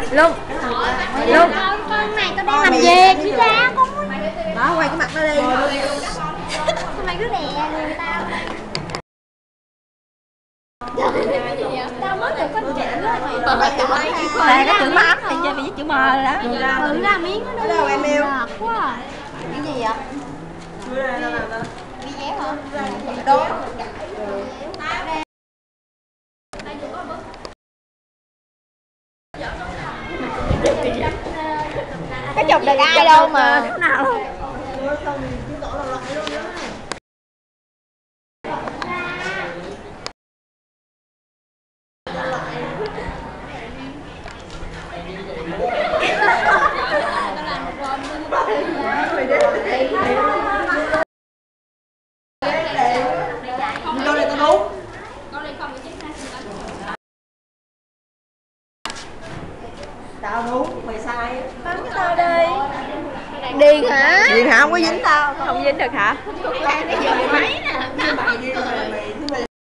Luôn Luôn Con này tao đang làm việc chứ ra con. Đó, quay cái mặt nó đi. Con này cứ đè người tao. Tao mới được con chữ á. Đây cái chữ mắm thì chơi bị chữ M đó. Ừ ra miếng nó đi. Đâu em yêu. Quá à. Cái gì vậy? Đi dẻo hả? Đó. Có chụp được ai đâu mà. Nào Câu này tao đúng. Tao đúng, mày sai. bấm cái tao đi. Điền hả? Điền hả? Không có dính tao. Không dính được hả? Làm cái gì?